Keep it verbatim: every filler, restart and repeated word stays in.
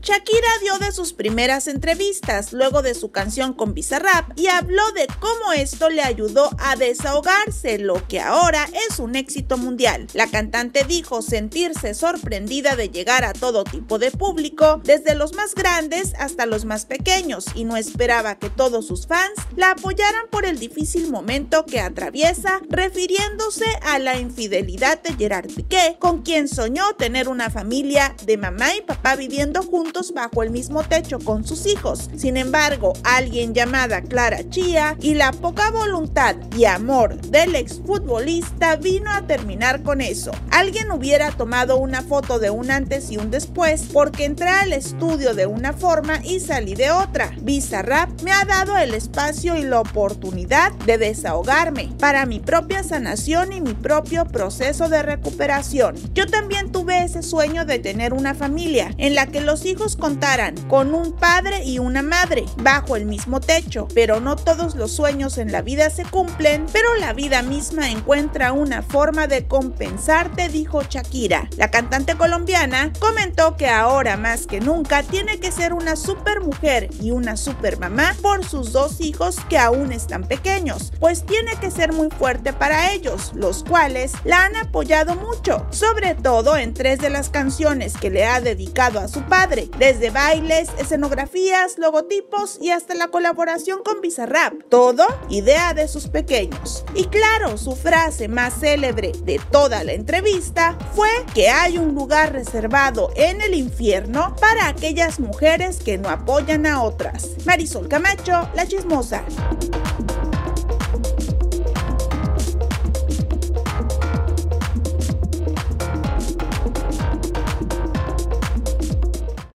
Shakira dio de sus primeras entrevistas luego de su canción con Bizarrap y habló de cómo esto le ayudó a desahogarse, lo que ahora es un éxito mundial. La cantante dijo sentirse sorprendida de llegar a todo tipo de público, desde los más grandes hasta los más pequeños, y no esperaba que todos sus fans la apoyaran por el difícil momento que atraviesa, refiriéndose a la infidelidad de Gerard Piqué, con quien soñó tener una familia de mamá y papá viviendo juntos bajo el mismo techo con sus hijos. Sin embargo, alguien llamada Clara Chía y la poca voluntad y amor del exfutbolista vino a terminar con eso. Alguien hubiera tomado una foto de un antes y un después, porque entré al estudio de una forma y salí de otra. Bizarrap me ha dado el espacio y la oportunidad de desahogarme para mi propia sanación y mi propio proceso de recuperación. Yo también tuve ese sueño de tener una familia en la que los hijos contaran con un padre y una madre bajo el mismo techo, pero no todos los sueños en la vida se cumplen, pero la vida misma encuentra una forma de compensarte, dijo Shakira. La cantante colombiana comentó que ahora más que nunca tiene que ser una super mujer y una super mamá por sus dos hijos que aún están pequeños, pues tiene que ser muy fuerte para ellos, los cuales la han apoyado mucho, sobre todo en tres de las canciones que le ha dedicado a su padre, desde bailes, escenografías, logotipos y hasta la colaboración con Bizarrap, todo idea de sus pequeños. Y claro, su frase más célebre de toda la entrevista fue que hay un lugar reservado en el infierno para aquellas mujeres que no apoyan a otras. Marisol Camacho, La Chismosa.